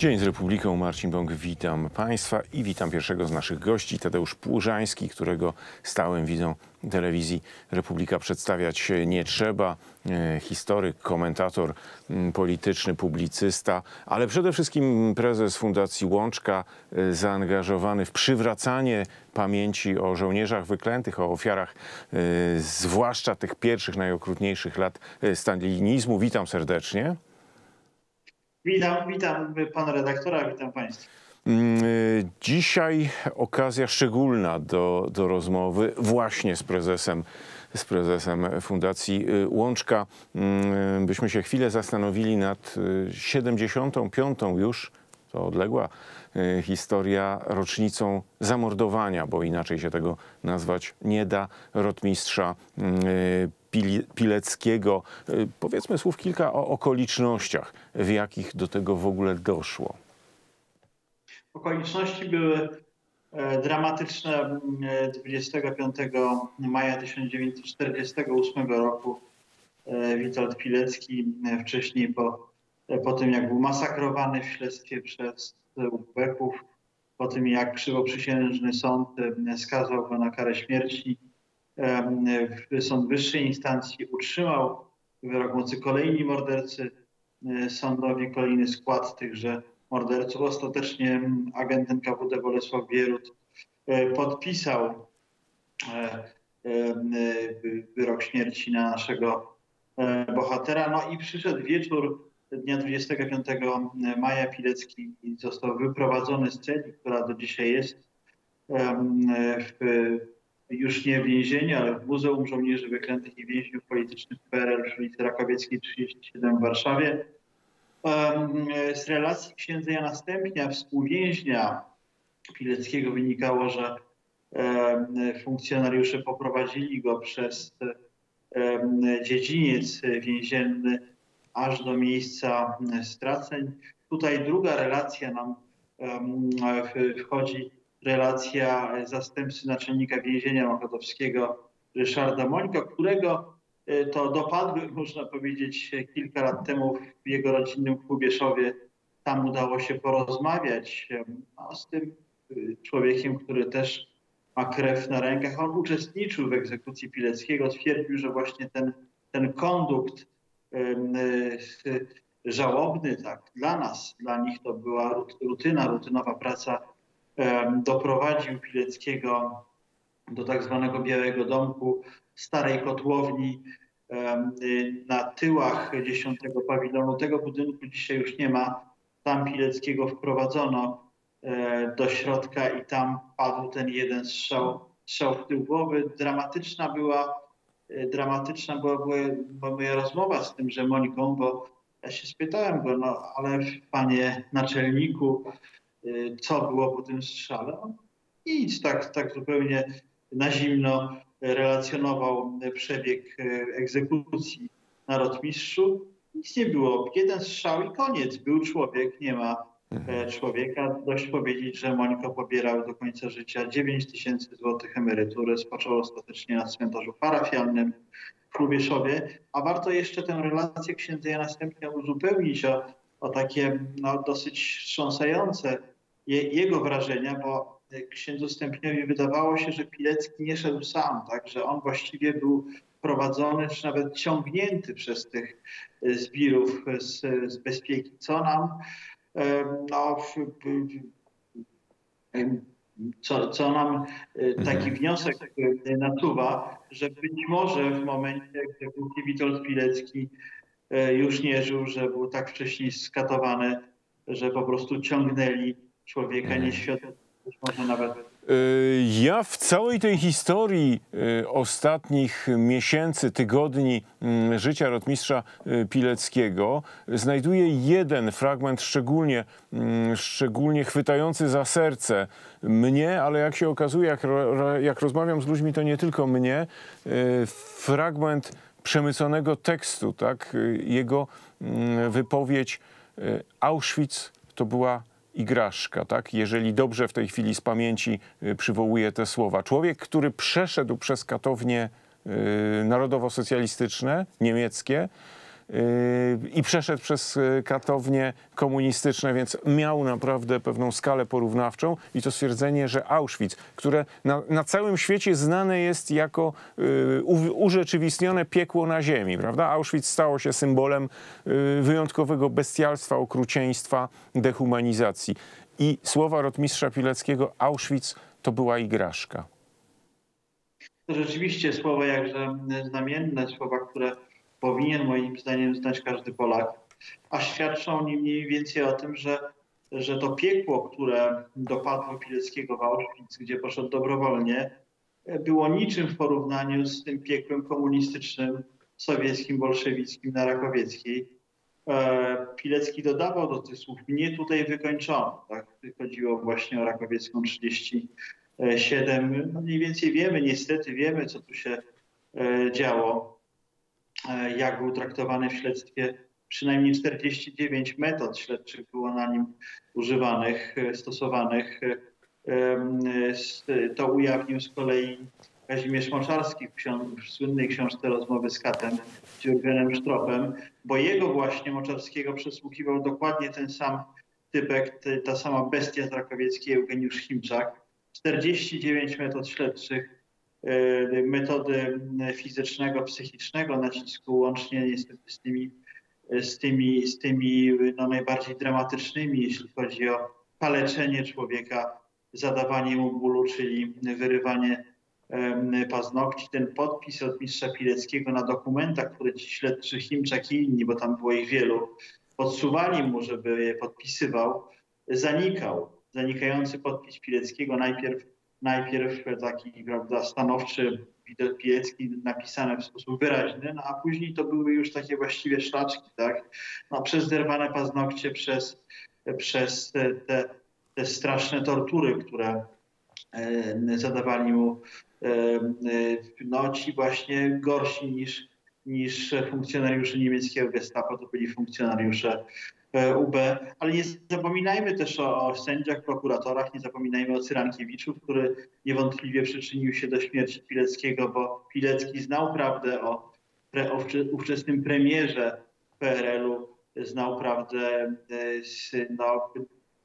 Dzień z Republiką, Marcin Bąk, witam Państwa i witam pierwszego z naszych gości, Tadeusz Płużański, którego stałym widzom telewizji Republika przedstawiać nie trzeba. Historyk, komentator polityczny, publicysta, ale przede wszystkim prezes Fundacji Łączka, zaangażowany w przywracanie pamięci o żołnierzach wyklętych, o ofiarach zwłaszcza tych pierwszych, najokrutniejszych lat stalinizmu. Witam serdecznie. Witam pana redaktora, witam państwa. Dzisiaj okazja szczególna do rozmowy właśnie z prezesem Fundacji Łączka. Byśmy się chwilę zastanowili nad 75. już, to odległa historia, rocznicą zamordowania, bo inaczej się tego nazwać nie da, rotmistrza Pileckiego. Powiedzmy słów kilka o okolicznościach, w jakich do tego w ogóle doszło. Okoliczności były dramatyczne. 25 maja 1948 roku Witold Pilecki, wcześniej po tym jak był masakrowany w śledztwie przez ubeków, po tym jak krzywoprzysiężny sąd skazał go na karę śmierci, sąd wyższej instancji utrzymał wyrok mocy. Kolejni mordercy sądowi, kolejny skład tychże morderców. Ostatecznie agent NKWD Bolesław Bierut podpisał wyrok śmierci na naszego bohatera. No i przyszedł wieczór dnia 25 maja. Pilecki został wyprowadzony z celi, która do dzisiaj jest już nie w więzieniu, ale w Muzeum Żołnierzy Wyklętych i Więźniów Politycznych PRL przy ulicy Rakowieckiej 37 w Warszawie. Z relacji księdza Jana Stępnia, współwięźnia Pileckiego, wynikało, że funkcjonariusze poprowadzili go przez dziedziniec więzienny aż do miejsca straceń. Tutaj druga relacja nam wchodzi, relacja zastępcy naczelnika więzienia mokotowskiego Ryszarda Mońka, którego to dopadły, można powiedzieć, kilka lat temu w jego rodzinnym Hrubieszowie. Tam udało się porozmawiać z tym człowiekiem, który też ma krew na rękach. On uczestniczył w egzekucji Pileckiego. Twierdził, że właśnie ten kondukt żałobny, tak, dla nas, dla nich to była rutynowa praca, doprowadził Pileckiego do tak zwanego Białego Domku, starej kotłowni na tyłach 10 pawilonu. Tego budynku dzisiaj już nie ma. Tam Pileckiego wprowadzono do środka i tam padł ten jeden strzał w tył głowy. Dramatyczna była moja rozmowa z tymże Mońką, bo ja się spytałem go, no ale panie naczelniku, co było po tym strzale? On nic, tak zupełnie na zimno relacjonował przebieg egzekucji na rotmistrzu. Nic nie było. Jeden strzał i koniec. Był człowiek, nie ma człowieka. Dość powiedzieć, że Mońko pobierał do końca życia 9000 złotych emerytury. Spoczął ostatecznie na cmentarzu parafialnym w Hrubieszowie. A warto jeszcze tę relację księdza Jana Stępnia uzupełnić o takie dosyć wstrząsające jego wrażenia, bo księdzu Stępniowi wydawało się, że Pilecki nie szedł sam, tak, że on właściwie był prowadzony, czy nawet ciągnięty przez tych zbirów z bezpieki. Co nam taki wniosek nasuwa, że być może w momencie egzekucji Witold Pilecki już nie żył, że był tak wcześniej skatowany, że po prostu ciągnęli człowieka nieświadomie, być może nawet. Ja w całej tej historii ostatnich miesięcy, tygodni życia rotmistrza Pileckiego znajduję jeden fragment szczególnie chwytający za serce mnie, ale jak się okazuje, jak rozmawiam z ludźmi, to nie tylko mnie, fragment przemyconego tekstu, tak? Jego wypowiedź: Auschwitz to była igraszka, tak? Jeżeli dobrze w tej chwili z pamięci przywołuję te słowa. Człowiek, który przeszedł przez katownie narodowo-socjalistyczne, niemieckie, i przeszedł przez katownie komunistyczne, więc miał naprawdę pewną skalę porównawczą i to stwierdzenie, że Auschwitz, które na całym świecie znane jest jako urzeczywistnione piekło na ziemi, prawda? Auschwitz stało się symbolem wyjątkowego bestialstwa, okrucieństwa, dehumanizacji. I słowa rotmistrza Pileckiego: Auschwitz to była igraszka. To rzeczywiście słowa jakże znamienne, słowa, które powinien moim zdaniem znać każdy Polak, a świadczą nie mniej więcej o tym, że to piekło, które dopadło Pileckiego w Auschwitz, gdzie poszedł dobrowolnie, było niczym w porównaniu z tym piekłem komunistycznym, sowieckim, bolszewickim na Rakowieckiej. Pilecki dodawał do tych słów: mnie tutaj wykończono. Tak? Chodziło właśnie o Rakowiecką 37. No mniej więcej wiemy, niestety wiemy, co tu się działo, jak był traktowany w śledztwie. Przynajmniej 49 metod śledczych było na nim używanych, stosowanych. To ujawnił z kolei Kazimierz Moczarski w słynnej książce Rozmowy z katem, z Jurgenem Sztropem, bo jego właśnie, Moczarskiego, przesłuchiwał dokładnie ten sam typek, ta sama bestia z Rakowieckiej, Eugeniusz Chimczak. 49 metod śledczych, metody fizycznego, psychicznego nacisku, łącznie niestety z tymi no, najbardziej dramatycznymi, jeśli chodzi o kaleczenie człowieka, zadawanie mu bólu, czyli wyrywanie paznokci. Ten podpis od mistrza Pileckiego na dokumentach, które ci śledczy Chimczak i inni, bo tam było ich wielu, podsuwali mu, żeby je podpisywał, zanikał. Zanikający podpis Pileckiego, najpierw taki, prawda, stanowczy Pilecki, napisane w sposób wyraźny, no a później to były już takie właściwie szlaczki, tak? No, przez zerwane paznokcie, przez te straszne tortury, które zadawali mu no, ci właśnie gorsi niż funkcjonariusze niemieckiego gestapo, to byli funkcjonariusze UB, ale nie zapominajmy też o sędziach, prokuratorach, nie zapominajmy o Cyrankiewiczu, który niewątpliwie przyczynił się do śmierci Pileckiego, bo Pilecki znał prawdę o ówczesnym premierze PRL-u, znał prawdę no,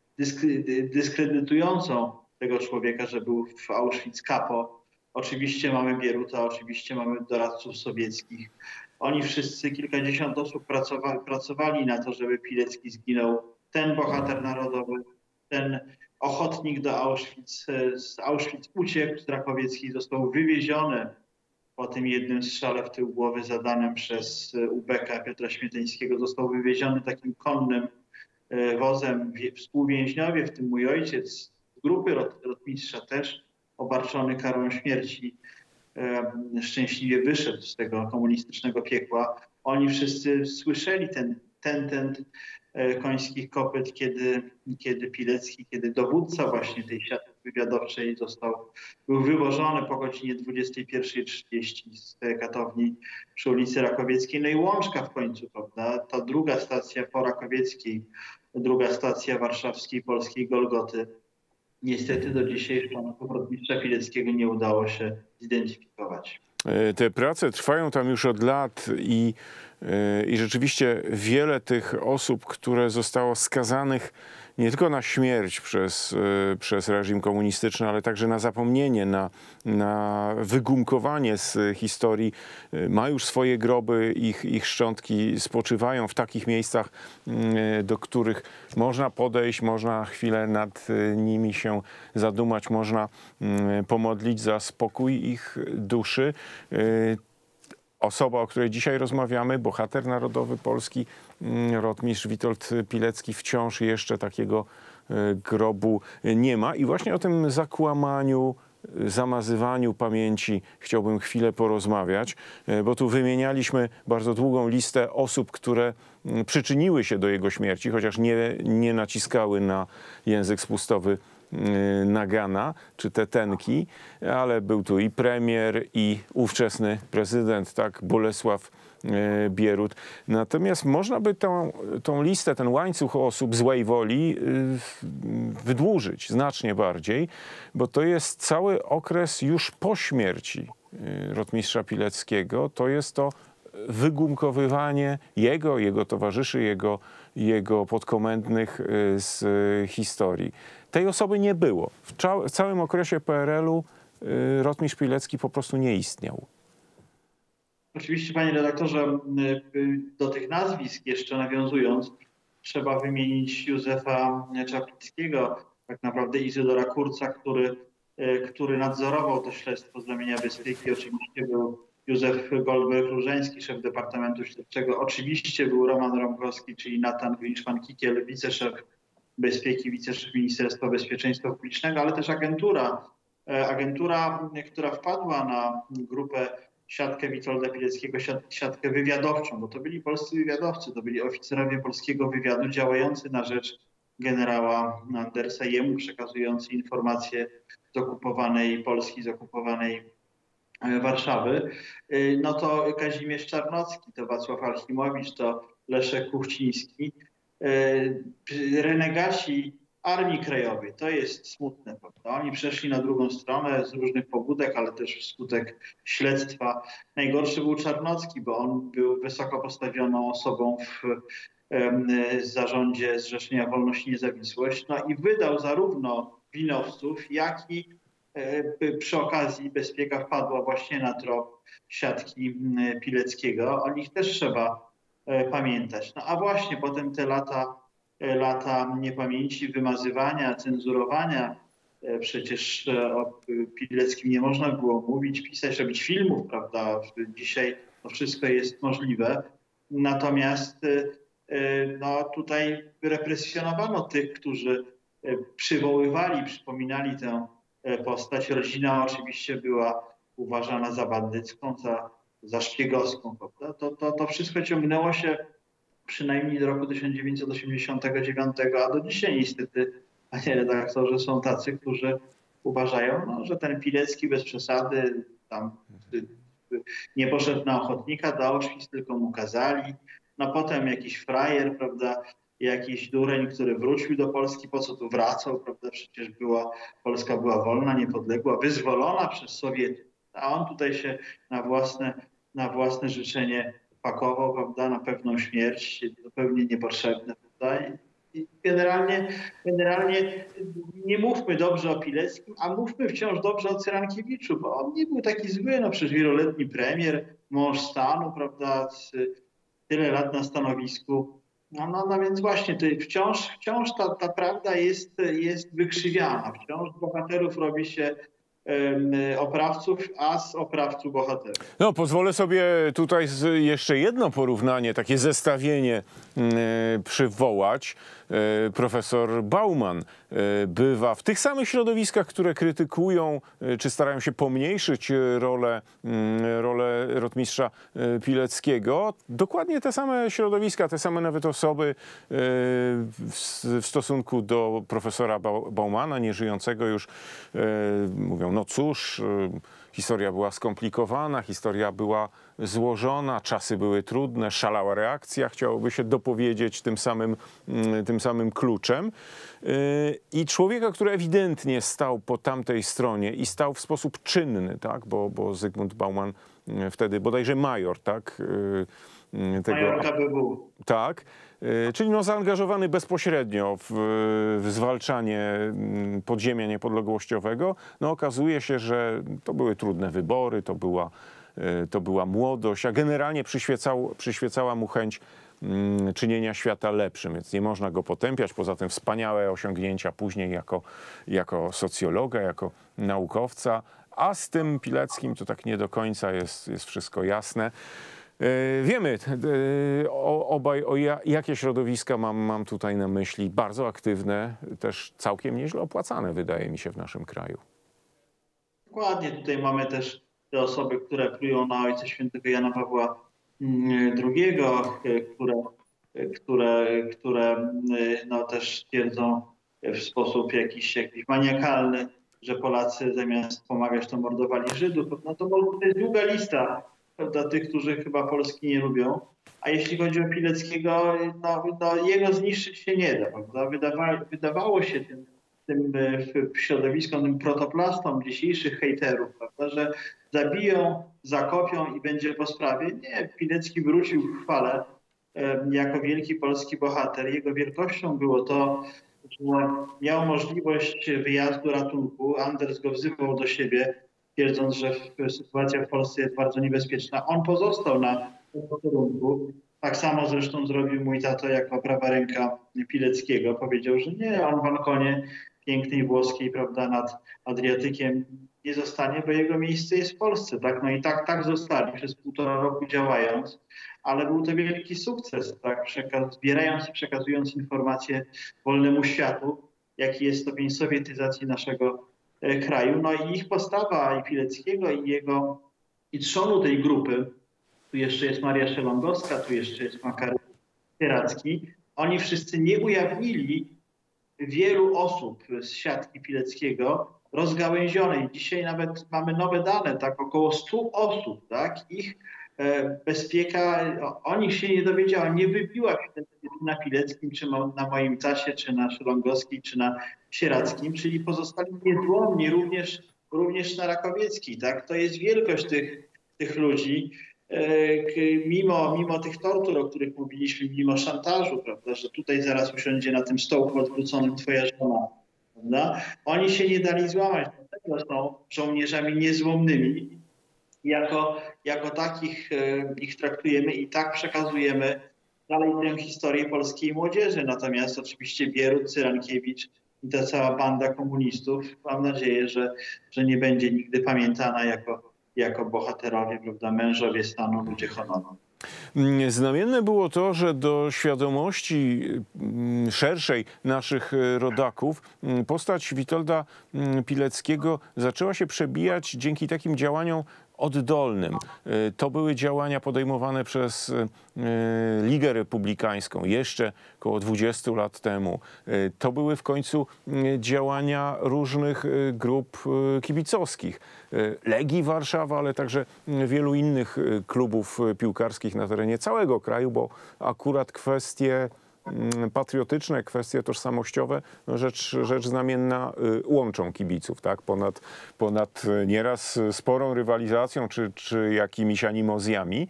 dyskredytującą tego człowieka, że był w Auschwitz kapo. Oczywiście mamy Bieruta, oczywiście mamy doradców sowieckich. Oni wszyscy, kilkadziesiąt osób pracowali na to, żeby Pilecki zginął. Ten bohater narodowy, ten ochotnik do Auschwitz, z Auschwitz uciekł, z Rakowieckiej został wywieziony po tym jednym strzale w tył głowy zadanym przez UBK Piotra Śmietańskiego. Został wywieziony takim konnym wozem. Współwięźniowie, w tym mój ojciec, z grupy rotmistrza też, obarczony karą śmierci, szczęśliwie wyszedł z tego komunistycznego piekła. Oni wszyscy słyszeli ten końskich kopyt, kiedy Pilecki, kiedy dowódca właśnie tej siatki wywiadowczej był wywożony po godzinie 21:30 z katowni przy ulicy Rakowieckiej. No i Łączka w końcu, prawda? Ta druga stacja po Rakowieckiej, druga stacja warszawskiej, polskiej Golgoty. Niestety do dzisiejszego rotmistrza Pileckiego nie udało się zidentyfikować. Te prace trwają tam już od lat i rzeczywiście wiele tych osób, które zostało skazanych nie tylko na śmierć przez reżim komunistyczny, ale także na zapomnienie, na wygumkowanie z historii, ma już swoje groby, ich szczątki spoczywają w takich miejscach, do których można podejść, można chwilę nad nimi się zadumać, można pomodlić za spokój ich duszy. Osoba, o której dzisiaj rozmawiamy, bohater narodowy Polski, rotmistrz Witold Pilecki, wciąż jeszcze takiego grobu nie ma. I właśnie o tym zakłamaniu, zamazywaniu pamięci chciałbym chwilę porozmawiać, bo tu wymienialiśmy bardzo długą listę osób, które przyczyniły się do jego śmierci, chociaż nie naciskały na język spustowy Nagana czy Tetenki, ale był tu i premier, i ówczesny prezydent, tak, Bolesław Bierut. Natomiast można by tą listę, ten łańcuch osób złej woli wydłużyć znacznie bardziej, bo to jest cały okres już po śmierci rotmistrza Pileckiego. To jest to wygumkowywanie jego towarzyszy, jego podkomendnych z historii. Tej osoby nie było. W całym okresie PRL-u rotmistrz Pilecki po prostu nie istniał. Oczywiście, panie redaktorze, do tych nazwisk jeszcze nawiązując, trzeba wymienić Józefa Czaplickiego, tak naprawdę Izydora Kurca, który nadzorował to śledztwo znamienia bezpieki. Oczywiście był Józef Goldberg-Różeński, szef Departamentu Śledczego. Oczywiście był Roman Rąkowski, czyli Natan Winszpan-Kikiel, wiceszef bezpieki, wiceszef Ministerstwa Bezpieczeństwa Publicznego, ale też agentura, która wpadła na grupę siatkę Witolda Pileckiego, siatkę wywiadowczą, bo to byli polscy wywiadowcy, to byli oficerowie polskiego wywiadu działający na rzecz generała Andersa, jemu przekazujący informacje z okupowanej Polski, z okupowanej Warszawy. No to Kazimierz Czarnocki, to Wacław Alchimowicz, to Leszek Kuchciński. Renegaci Armii Krajowej, to jest smutne, prawda? Oni przeszli na drugą stronę z różnych pobudek, ale też wskutek śledztwa. Najgorszy był Czarnocki, bo on był wysoko postawioną osobą w zarządzie Zrzeszenia Wolność i Niezawisłość. No i wydał zarówno winowców, jak i przy okazji bezpieka wpadła właśnie na trop siatki Pileckiego. O nich też trzeba pamiętać. No a właśnie potem te lata niepamięci, wymazywania, cenzurowania. Przecież o Pileckim nie można było mówić, pisać, robić filmów, prawda? Dzisiaj to wszystko jest możliwe. Natomiast no, tutaj represjonowano tych, którzy przypominali tę postać. Rodzina oczywiście była uważana za bandycką, za szpiegowską, prawda? To wszystko ciągnęło się przynajmniej do roku 1989, a do dzisiaj niestety, panie redaktorze, są tacy, którzy uważają, no, że ten Pilecki bez przesady tam nie poszedł na ochotnika do Auschwitz, tylko mu kazali. No potem jakiś frajer, prawda, jakiś dureń, który wrócił do Polski, po co tu wracał, prawda, przecież Polska była wolna, niepodległa, wyzwolona przez Sowietów, a on tutaj się na własne życzenie pakował, prawda, na pewną śmierć, zupełnie niepotrzebne, prawda. I generalnie nie mówmy dobrze o Pileckim, a mówmy wciąż dobrze o Cyrankiewiczu, bo on nie był taki zły, no przecież wieloletni premier, mąż stanu, prawda, tyle lat na stanowisku. No więc właśnie wciąż ta prawda jest wykrzywiana, wciąż z bohaterów robi się oprawców, a z oprawców bohaterów. No, pozwolę sobie tutaj jeszcze jedno porównanie, takie zestawienie przywołać. Profesor Bauman bywa w tych samych środowiskach, które krytykują, czy starają się pomniejszyć rolę rotmistrza Pileckiego. Dokładnie te same środowiska, te same nawet osoby w stosunku do profesora Baumana, nieżyjącego już, mówią, no cóż, historia była skomplikowana, historia była złożona, czasy były trudne, szalała reakcja, chciałoby się dopowiedzieć tym samym kluczem. I człowieka, który ewidentnie stał po tamtej stronie i stał w sposób czynny, tak? Bo Zygmunt Bauman wtedy bodajże major, tak? Major KBW. Tak. Czyli no, zaangażowany bezpośrednio w zwalczanie podziemia niepodległościowego. No, okazuje się, że to były trudne wybory, to była młodość, a generalnie przyświecała mu chęć czynienia świata lepszym, więc nie można go potępiać. Poza tym wspaniałe osiągnięcia później jako socjologa, jako naukowca, a z tym Pileckim to tak nie do końca jest wszystko jasne. Wiemy obaj, jakie środowiska mam tutaj na myśli. Bardzo aktywne, też całkiem nieźle opłacane, wydaje mi się, w naszym kraju. Dokładnie. Tutaj mamy też te osoby, które plują na Ojca Świętego Jana Pawła II, które no, też twierdzą w sposób jakiś maniakalny, że Polacy zamiast pomagać, to mordowali Żydów. No to jest długa lista, prawda, tych, którzy chyba Polski nie lubią. A jeśli chodzi o Pileckiego, no jego zniszczyć się nie da, prawda? Wydawało się tym w środowisku, tym protoplastom dzisiejszych hejterów, prawda, że zabiją, zakopią i będzie po sprawie. Nie, Pilecki wrócił w chwale jako wielki polski bohater. Jego wielkością było to, że miał możliwość wyjazdu, ratunku. Anders go wzywał do siebie, twierdząc, że sytuacja w Polsce jest bardzo niebezpieczna. On pozostał na posterunku. Tak samo zresztą zrobił mój tato jako prawa ręka Pileckiego. Powiedział, że nie, on w balkonie pięknej włoskiej, prawda, nad Adriatykiem nie zostanie, bo jego miejsce jest w Polsce. Tak? No i tak zostali przez 1,5 roku działając, ale był to wielki sukces, tak? Zbierając i przekazując informacje wolnemu światu, jaki jest stopień sowietyzacji naszego kraju. No i ich postawa, i Pileckiego, i trzonu tej grupy, tu jeszcze jest Maria Szelongowska, tu jeszcze jest Makary Sieracki, oni wszyscy nie ujawnili wielu osób z siatki Pileckiego rozgałęzionej. Dzisiaj nawet mamy nowe dane, tak, około 100 osób, tak, ich bezpieka, o nich się nie dowiedziała, nie wybiła się na Pileckim, czy na moim tacie, czy na Szelongowskiej, czy na Sierackim, czyli pozostali niezłomni również na Rakowieckiej, tak. To jest wielkość tych ludzi. Mimo tych tortur, o których mówiliśmy, mimo szantażu, prawda, że tutaj zaraz usiądzie na tym stołku odwróconym twoja żona, prawda? Oni się nie dali złamać, dlatego są żołnierzami niezłomnymi. Jako takich ich traktujemy i tak przekazujemy dalej tę historię polskiej młodzieży. Natomiast oczywiście Bierut, Cyrankiewicz i ta cała banda komunistów, mam nadzieję, że nie będzie nigdy pamiętana jako bohaterowie, prawda, mężowie stanu, ludzie honoru. Znamienne było to, że do świadomości szerszej naszych rodaków postać Witolda Pileckiego zaczęła się przebijać dzięki takim działaniom oddolnym. To były działania podejmowane przez Ligę Republikańską jeszcze około 20 lat temu. To były w końcu działania różnych grup kibicowskich. Legii Warszawa, ale także wielu innych klubów piłkarskich na terenie całego kraju, bo akurat kwestie patriotyczne, kwestie tożsamościowe, no rzecz znamienna, łączą kibiców, tak? Ponad nieraz sporą rywalizacją czy jakimiś animozjami.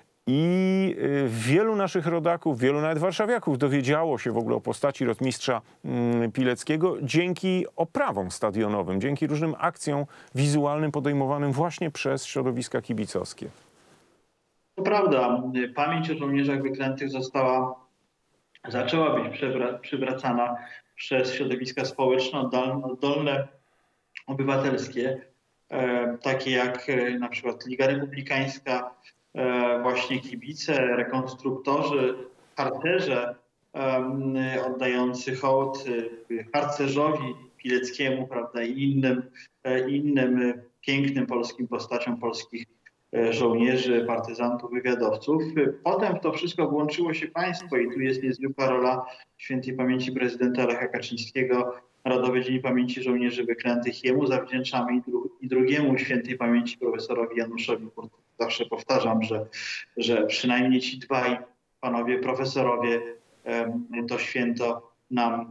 I wielu naszych rodaków, wielu nawet warszawiaków dowiedziało się w ogóle o postaci rotmistrza Pileckiego dzięki oprawom stadionowym, dzięki różnym akcjom wizualnym podejmowanym właśnie przez środowiska kibicowskie. To prawda, pamięć o żołnierzach wyklętych zaczęła być przywracana przez środowiska społeczne, oddolne, obywatelskie, takie jak na przykład Liga Republikańska, właśnie kibice, rekonstruktorzy, harcerze oddający hołd harcerzowi Pileckiemu, prawda, i innym pięknym polskim postaciom polskich żołnierzy, partyzantów, wywiadowców. Potem w to wszystko włączyło się państwo i tu jest niezwykła rola świętej pamięci prezydenta Lecha Kaczyńskiego. Narodowy Dzień Pamięci Żołnierzy Wyklętych jemu zawdzięczamy i drugiemu świętej pamięci profesorowi Januszowi Kurtyce. Zawsze powtarzam, że przynajmniej ci dwaj panowie profesorowie to święto nam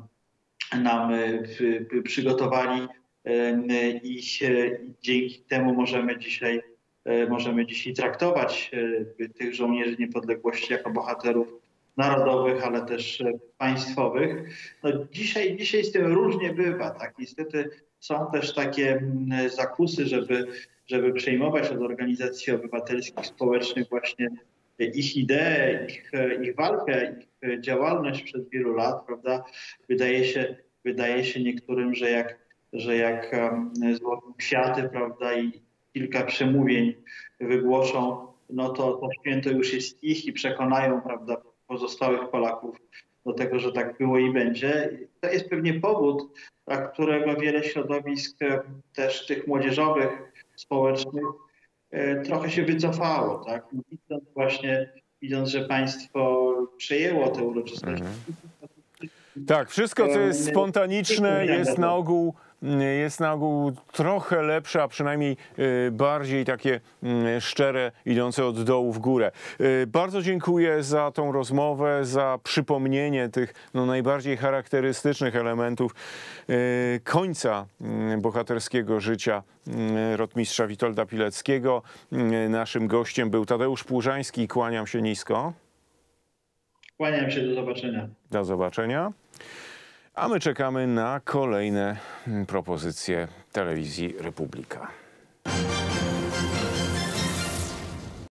przygotowali i dzięki temu możemy dzisiaj traktować tych żołnierzy niepodległości jako bohaterów narodowych, ale też państwowych. No dzisiaj z tym różnie bywa. Tak? Niestety są też takie zakusy, żeby przejmować od organizacji obywatelskich, społecznych właśnie ich idee, ich walkę, ich działalność przez wielu lat, prawda? Wydaje się niektórym, że jak złożą kwiaty, prawda, i kilka przemówień wygłoszą, no to święto już jest ich i przekonają, prawda, pozostałych Polaków do tego, że tak było i będzie. To jest pewnie powód, dla którego wiele środowisk też tych młodzieżowych, społecznych trochę się wycofało, tak? Widząc, że państwo przejęło te uroczystości. Tak, wszystko co jest spontaniczne jest na ogół jest na ogół trochę lepsze, a przynajmniej bardziej takie szczere, idące od dołu w górę. Bardzo dziękuję za tą rozmowę, za przypomnienie tych najbardziej charakterystycznych elementów końca bohaterskiego życia rotmistrza Witolda Pileckiego. Naszym gościem był Tadeusz Płużański. Kłaniam się nisko. Kłaniam się, do zobaczenia. Do zobaczenia. A my czekamy na kolejne propozycje telewizji Republika.